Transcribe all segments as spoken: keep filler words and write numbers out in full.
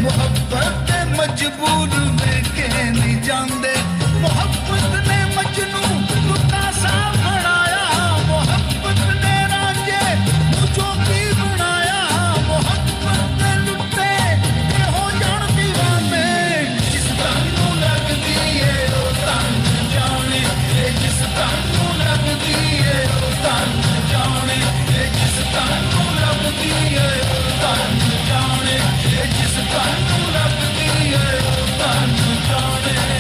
ਮੁਹੱਬਤ ਦੇ ਮਜਬੂਰ ਵੇ ਕੇ ਨਹੀਂ ਜਾਂਦੇ ਮੁਹੱਬਤ ਨੇ ਮਜਨੂ ਨੂੰ ਤਾਸਾ ਬਣਾਇਆ ਮੁਹੱਬਤ ਨੇ ਰਾਂਝੇ ਨੂੰ ਜੋਗੀ ਬਣਾਇਆ ਮੁਹੱਬਤ ਦੇ ਲੁੱਟੇ ਇਹੋ ਜਾਣ ਦੀਵਾਨੇ ਜਿਸ ਤਨ ਨੂੰ ਲੱਗਦੀ ਏ ਉਹ ਤਨ ਜਾਣੇ ਇਹ ਜਿਸ ਤਨ ਨੂੰ ਲੱਗਦੀ ਏ ਉਹ ਤਨ ਜਾਣੇ ਇਹ ਜਿਸ ਤਨ ਨੂੰ ਲੱਗਦੀ ਏ ਉਹ ਤਨ ਜਾਣੇ ਇਹ ਜਿਸ ਤਨ ਨੂੰ ਲੱਗਦੀ ਏ ਉਹ ਤਨ ਜਾਣੇ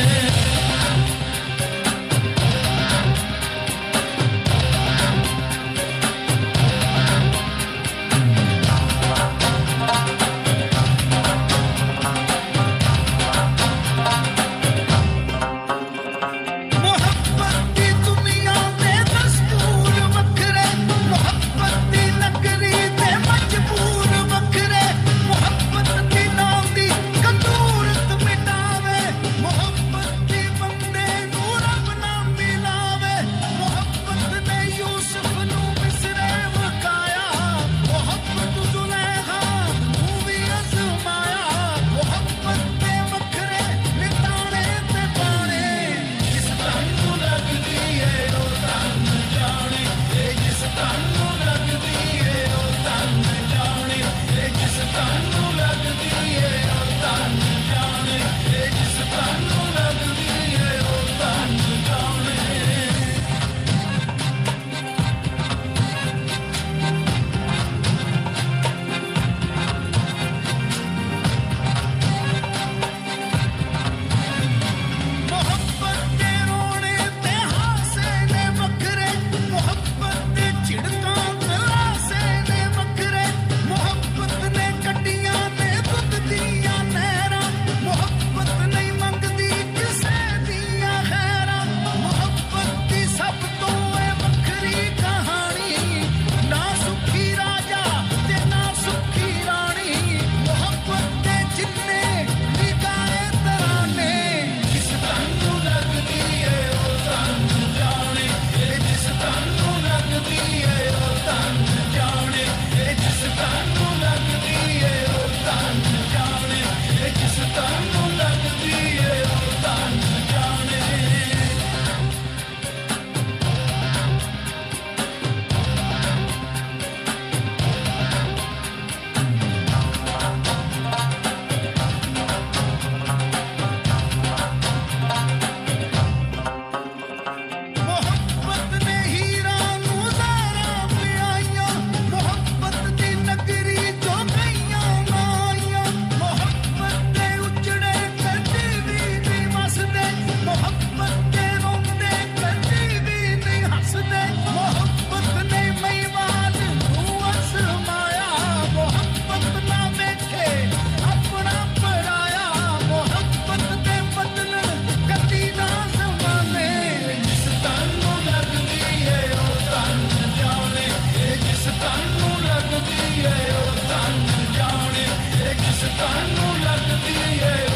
ਤਨ ਨੂੰ ਲੱਗਦੀ ਏ